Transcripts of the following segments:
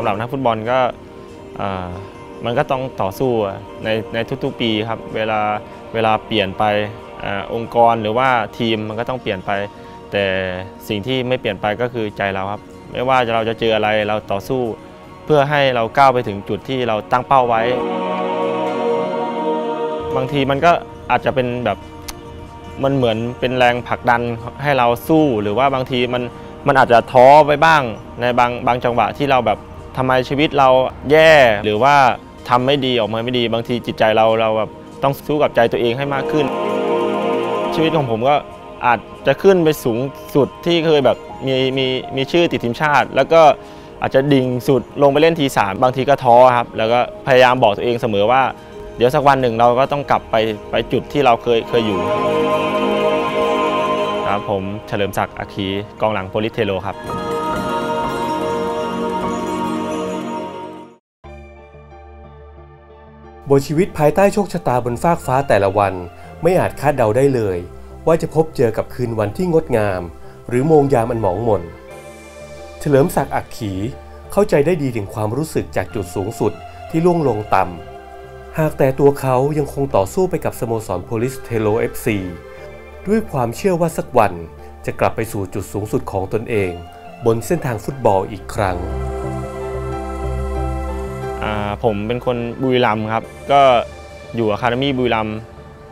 หรับนักฟุตบอลก็มันก็ต้องต่อสู้ในทุกๆปีครับเวลาเปลี่ยนไปองค์กรหรือว่าทีมมันก็ต้องเปลี่ยนไปแต่สิ่งที่ไม่เปลี่ยนไปก็คือใจเราครับไม่ว่าเราจะเจออะไรเราต่อสู้เพื่อให้เราก้าวไปถึงจุดที่เราตั้งเป้าไว้บางทีมันก็อาจจะเป็นแบบมันเหมือนเป็นแรงผลักดันให้เราสู้หรือว่าบางทีมันอาจจะท้อไปบ้างในบางจังหวะที่เราแบบทำไมชีวิตเราแย่หรือว่าทำไม่ดีออกมาไม่ดีบางทีจิตใจเราแบบต้องสู้กับใจตัวเองให้มากขึ้นชีวิตของผมก็อาจจะขึ้นไปสูงสุดที่เคยแบบมีชื่อติดทีมชาติแล้วก็อาจจะดิ่งสุดลงไปเล่นที3บางทีก็ท้อครับแล้วก็พยายามบอกตัวเองเสมอว่าเดี๋ยวสักวันหนึ่งเราก็ต้องกลับไปจุดที่เราเคยอยู่ครับผมเฉลิมศักดิ์ อัคคีกองหลังโปลิสเทโลครับบทชีวิตภายใต้โชคชะตาบนฟากฟ้าแต่ละวันไม่อาจคาดเดาได้เลยว่าจะพบเจอกับคืนวันที่งดงามหรือโมงยามอันหมองหม่นเฉลิมศักดิ์ อัคคีเข้าใจได้ดีถึงความรู้สึกจากจุดสูงสุดที่ล่วงลงต่ำหากแต่ตัวเขายังคงต่อสู้ไปกับสโมสรโพลิสเทโล FC ด้วยความเชื่อว่าสักวันจะกลับไปสู่จุดสูงสุดของตนเองบนเส้นทางฟุตบอลอีกครั้งผมเป็นคนบุรีรัมย์ครับก็อยู่อะคาเดมี่บุรีรัมย์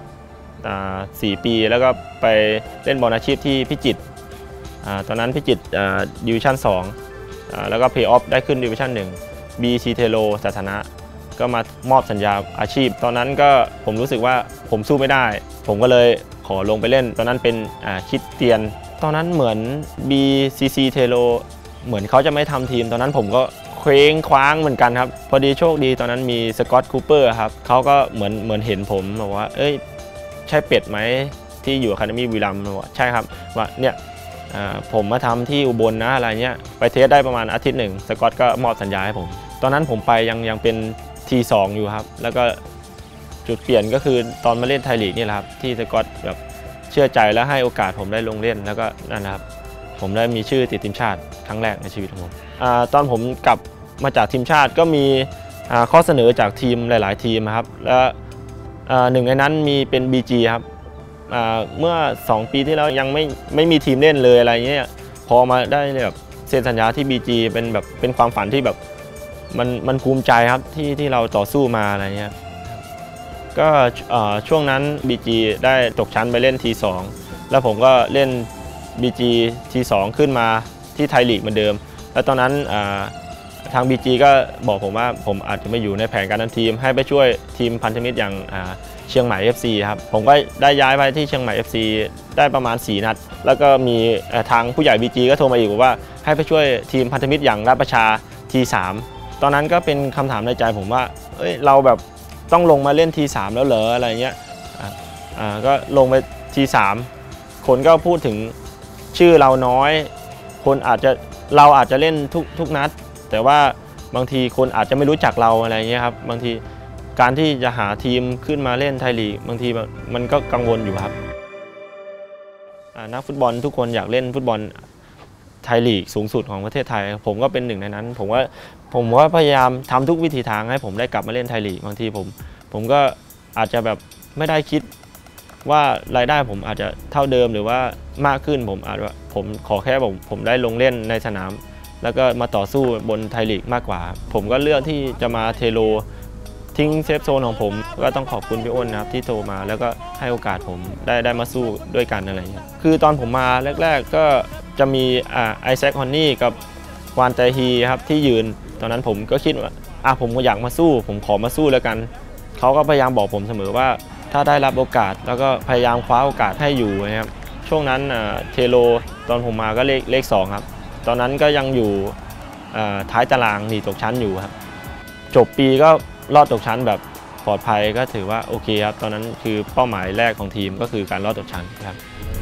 4 ปีแล้วก็ไปเล่นบอลอาชีพที่พิจิตรตอนนั้นพิจิตรดิวิชั่น2แล้วก็เพย์ออฟได้ขึ้นดิวิชั่น1 BC เทโลสาธารณะก็มามอบสัญญาอาชีพตอนนั้นก็ผมรู้สึกว่าผมสู้ไม่ได้ผมก็เลยขอลงไปเล่นตอนนั้นเป็นคิดเตียนตอนนั้นเหมือน BCC เทโลเหมือนเขาจะไม่ทำทีมตอนนั้นผมก็เคว้งคว้างเหมือนกันครับพอดีโชคดีตอนนั้นมีสกอตต์คูเปอร์ครับเขาก็เหมือนเห็นผมบอกว่าเอ้ยใช่เป็ดไหมที่อยู่อะคาเดมี่บุรีรัมย์บอกใช่ครับว่าเนี่ยผมมาทำที่อุบลนะอะไรเงี้ยไปเทสได้ประมาณอาทิตย์หนึ่งสกอตต์ก็มอบสัญญาให้ผมตอนนั้นผมไปยังเป็นT2อยู่ครับแล้วก็จุดเปลี่ยนก็คือตอนมาเล่นไทยลีกนี่แหละครับที่สกอตแบบเชื่อใจและให้โอกาสผมได้ลงเล่นแล้วก็นั่นนะครับผมได้มีชื่อติดทีมชาติครั้งแรกในชีวิตของผมตอนผมกลับมาจากทีมชาติก็มีข้อเสนอจากทีมหลายๆทีมครับและหนึ่งในนั้นมีเป็น BG ครับเมื่อ2 ปีที่แล้วยังไม่มีทีมเล่นเลยอะไรเงี้ยพอมาได้แบบเซ็นสัญญาที่ BG เป็นความฝันที่แบบมันภูมิใจครับที่เราต่อสู้มาอะไรเงี้ยก็ช่วงนั้น BG ได้ตกชั้นไปเล่น T2 แล้วผมก็เล่น BG T2 ขึ้นมาที่ไทยลีกเหมือนเดิมแล้วตอนนั้นทาง BG ก็บอกผมว่าผมอาจจะไม่อยู่ในแผนการนำทีมให้ไปช่วยทีมพันธมิตรอย่างเชียงใหม่ FC ครับผมก็ได้ย้ายไปที่เชียงใหม่ FC ได้ประมาณ4 นัดแล้วก็มีทางผู้ใหญ่ BG ก็โทรมาอีกว่าให้ไปช่วยทีมพันธมิตรอย่างราชประชา T3ตอนนั้นก็เป็นคำถามในใจผมว่าเอ้ยเราแบบต้องลงมาเล่นที3แล้วเหรออะไรเงี้ยก็ลงไปที3คนก็พูดถึงชื่อเราน้อยเราอาจจะเล่นทุกนัดแต่ว่าบางทีคนอาจจะไม่รู้จักเราอะไรเงี้ยครับบางทีการที่จะหาทีมขึ้นมาเล่นไทยลีกบางทีมันก็กังวลอยู่ครับนักฟุตบอลทุกคนอยากเล่นฟุตบอลไทยลีกสูงสุดของประเทศไทยผมก็เป็นหนึ่งในนั้นผมว่าพยายามทำทุกวิถีทางให้ผมได้กลับมาเล่นไทยลีกบางทีผมก็อาจจะแบบไม่ได้คิดว่ารายได้ผมอาจจะเท่าเดิมหรือว่ามากขึ้นผมขอแค่ผมได้ลงเล่นในสนามแล้วก็มาต่อสู้บนไทยลีกมากกว่าผมก็เลือกที่จะมาเทโลทิ้งเซฟโซนของผมก็ต้องขอบคุณพี่อ้นนะครับที่โทรมาแล้วก็ให้โอกาสผมได้มาสู้ด้วยกันอะไรอย่างเงี้ยคือตอนผมมาแรกๆก็จะมีไอแซค ฮอนนี่กับวานไตฮีครับที่ยืนตอนนั้นผมก็คิดว่าผมก็อยากมาสู้ผมขอมาสู้แล้วกันเขาก็พยายามบอกผมเสมอว่าถ้าได้รับโอกาสแล้วก็พยายามคว้าโอกาสให้อยู่นะครับช่วงนั้นเทโลตอนผมมาก็เลข2ครับตอนนั้นก็ยังอยู่ท้ายตารางหนีตกชั้นอยู่ครับจบปีก็รอดตกชั้นแบบปลอดภัยก็ถือว่าโอเคครับตอนนั้นคือเป้าหมายแรกของทีมก็คือการรอดตกชั้นครับ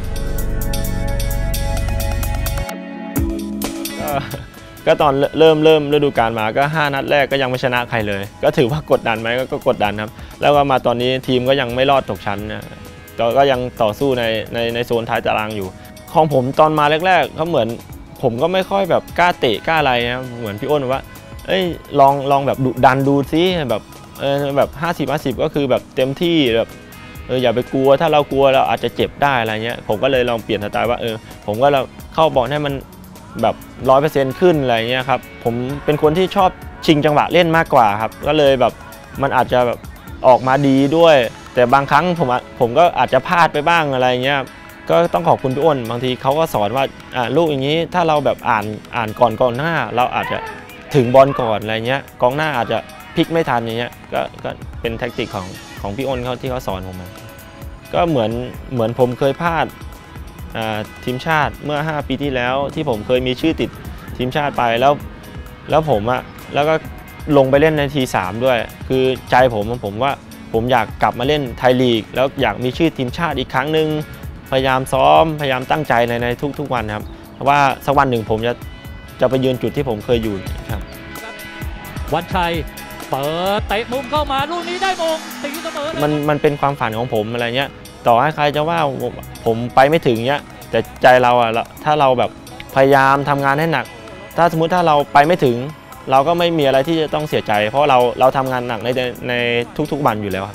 ก็ตอนเริ่มฤดูกาลมาก็5 นัดแรกก็ยังไม่ชนะใครเลยก็ถือว่ากดดันไหมก็กดดันครับแล้วก็มาตอนนี้ทีมก็ยังไม่รอดตกชั้นนะก็ยังต่อสู้ในโซนท้ายตารางอยู่ของผมตอนมาแรกๆเขาเหมือนผมก็ไม่ค่อยแบบกล้าเตะกล้าอะไรนะเหมือนพี่อ้นว่าลองแบบดุดันดูซิแบบ50-50ก็คือแบบเต็มที่แบบอย่าไปกลัวถ้าเรากลัวเราอาจจะเจ็บได้อะไรเงี้ยผมก็เลยลองเปลี่ยนสไตล์ว่าผมก็เข้าบอลให้มันแบบ100%ขึ้นอะไรเงี้ยครับผมเป็นคนที่ชอบชิงจังหวะเล่นมากกว่าครับก็เลยแบบมันอาจจะแบบออกมาดีด้วยแต่บางครั้งผมก็อาจจะพลาดไปบ้างอะไรเงี้ยก็ต้องขอบคุณพี่อ้นบางทีเขาก็สอนว่าลูกอย่างนี้ถ้าเราแบบอ่านก่อนหน้าเราอาจจะถึงบอลก่อนอะไรเงี้ยกองหน้าอาจจะพลิกไม่ทันอย่างเงี้ยก็เป็นแทคติกของพี่อ้นเขาที่เขาสอนผมมาก็เหมือนผมเคยพลาดทีมชาติเมื่อ5 ปีที่แล้วที่ผมเคยมีชื่อติดทีมชาติไปแล้วผมแล้วก็ลงไปเล่นในที3ด้วยคือใจผมว่าผมอยากกลับมาเล่นไทยลีกแล้วอยากมีชื่อทีมชาติอีกครั้งหนึ่งพยายามซ้อมพยายามตั้งใจในทุกวันครับเพราะว่าสักวันหนึ่งผมจะไปยืนจุดที่ผมเคยอยู่ครับวันชัยเปิดเตะมุมเข้ามาลูกนี้ได้มงตีเสมอมันเป็นความฝันของผมอะไรเงี้ยต่อให้ใครจะว่าผมไปไม่ถึงเงี้ยแต่ใจเราถ้าเราแบบพยายามทำงานให้หนักถ้าสมมุติถ้าเราไปไม่ถึงเราก็ไม่มีอะไรที่จะต้องเสียใจเพราะเราทำงานหนักในทุกวันอยู่แล้วครับ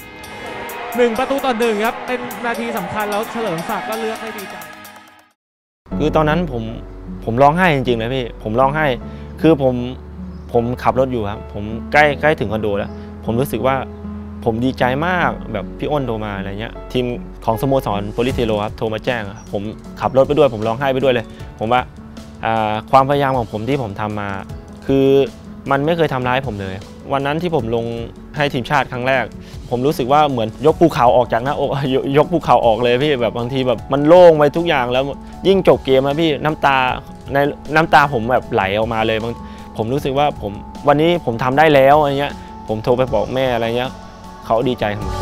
1-1ครับเป็นนาทีสำคัญแล้วเฉลิมศักดิ์ก็เลือกให้ดีใจคือตอนนั้นผมร้องไห้จริงๆเลยพี่ผมร้องไห้คือผมขับรถอยู่ครับผมใกล้ถึงคอนโดแล้วผมรู้สึกว่าผมดีใจมากแบบพี่อ้นโทรมาอะไรเงี้ยทีมของสโมสรโปลิเทโรครับโทรมาแจ้งผมขับรถไปด้วยผมร้องไห้ไปด้วยเลยผมว่าความพยายามของผมที่ผมทำมาคือมันไม่เคยทำร้ายผมเลยวันนั้นที่ผมลงให้ทีมชาติครั้งแรกผมรู้สึกว่าเหมือนยกภูเขาออกจากหน้าอกยกภูเขาออกเลยพี่แบบบางทีแบบมันโล่งไปทุกอย่างแล้วยิ่งจบเกมนะพี่น้ำตาผมแบบไหลออกมาเลยผมรู้สึกว่าวันนี้ผมทำได้แล้วอะไรเงี้ยผมโทรไปบอกแม่อะไรเงี้ยเขาดีใจครับ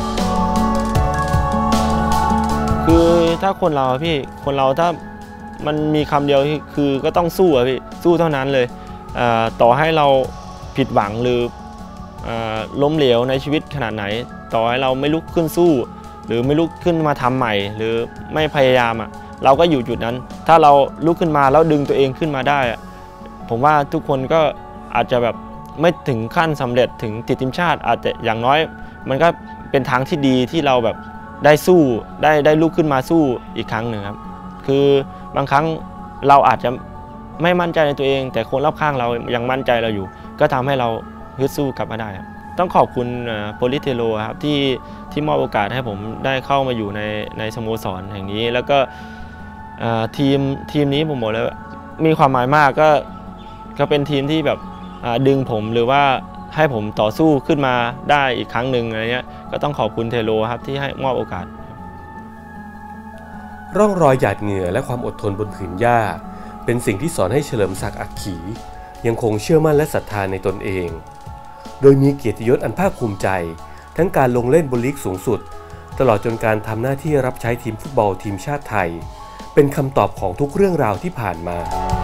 คือถ้าคนเราถ้ามันมีคำเดียวคือก็ต้องสู้อะพี่สู้เท่านั้นเลยต่อให้เราผิดหวังหรือล้มเหลวในชีวิตขนาดไหนต่อให้เราไม่ลุกขึ้นสู้หรือไม่ลุกขึ้นมาทำใหม่หรือไม่พยายามเราก็อยู่จุดนั้นถ้าเราลุกขึ้นมาแล้วดึงตัวเองขึ้นมาได้ผมว่าทุกคนก็อาจจะแบบไม่ถึงขั้นสำเร็จถึงติดทีมชาติอาจจะอย่างน้อยมันก็เป็นทางที่ดีที่เราแบบได้สู้ได้ลุกขึ้นมาสู้อีกครั้งหนึ่งครับคือบางครั้งเราอาจจะไม่มั่นใจในตัวเองแต่คนรอบข้างเรายังมั่นใจเราอยู่ก็ทำให้เราฮึดสู้กลับมาได้ครับต้องขอบคุณโปลิเทโรครับที่มอบโอกาสให้ผมได้เข้ามาอยู่ในสโมสรแห่งนี้แล้วก็ทีมนี้ผมบอกเลยมีความหมายมากก็เป็นทีมที่แบบดึงผมหรือว่าให้ผมต่อสู้ขึ้นมาได้อีกครั้งหนึ่งอะไรเงี้ยก็ต้องขอบคุณเทโรครับที่ให้มอบโอกาสร่องรอยหยาดเหงื่อและความอดทนบนผืนหญ้าเป็นสิ่งที่สอนให้เฉลิมศักดิ์อักขียังคงเชื่อมั่นและศรัทธาในตนเองโดยมีเกียรติยศอันภาคภูมิใจทั้งการลงเล่นบนลีกสูงสุดตลอดจนการทำหน้าที่รับใช้ทีมฟุตบอลทีมชาติไทยเป็นคำตอบของทุกเรื่องราวที่ผ่านมา